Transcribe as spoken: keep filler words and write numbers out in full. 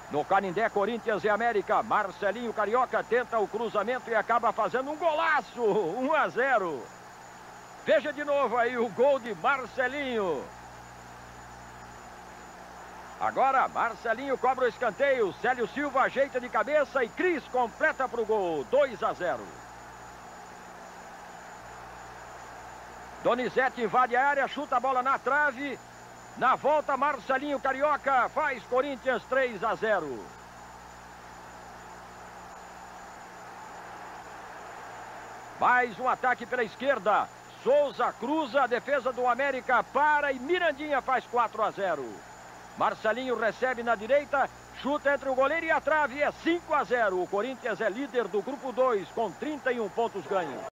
No Canindé, Corinthians e América. Marcelinho Carioca tenta o cruzamento e acaba fazendo um golaço. um a zero. Veja de novo aí o gol de Marcelinho. Agora, Marcelinho cobra o escanteio. Célio Silva ajeita de cabeça e Cris completa para o gol. dois a zero. Donizete invade a área, chuta a bola na trave. Na volta, Marcelinho Carioca faz Corinthians três a zero. Mais um ataque pela esquerda. Souza cruza, a defesa do América para e Mirandinha faz quatro a zero. Marcelinho recebe na direita, chuta entre o goleiro e a trave, é cinco a zero. O Corinthians é líder do grupo dois com trinta e um pontos ganhos.